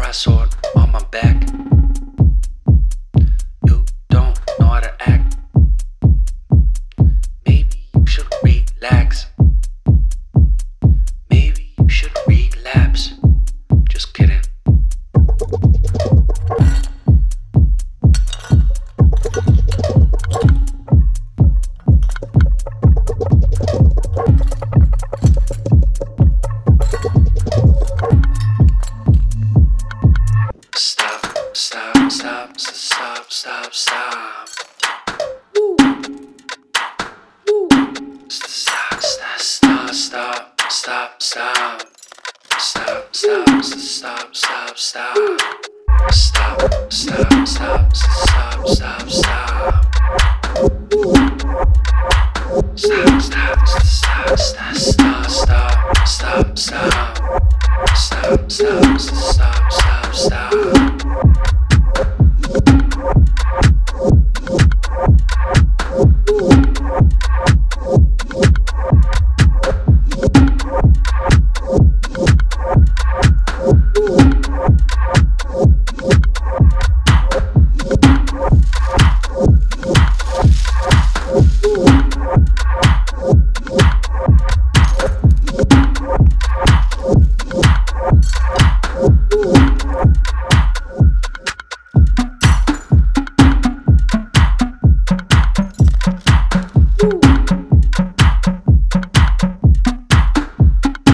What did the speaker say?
brass sword on my back. You don't know how to act. Maybe you should relax. Maybe you should relapse. Just kidding. Stop, stop, stop, stop, stop, stop. Woo. Woo. Stop, stop, stop, stop, stop, stop. Stop, stop, stop, stop, stop. Stop, stop, stop, stop, stop, stop. Stop, stop, stop, stop, stop, stop, stop, stop. Stop, stop, stop.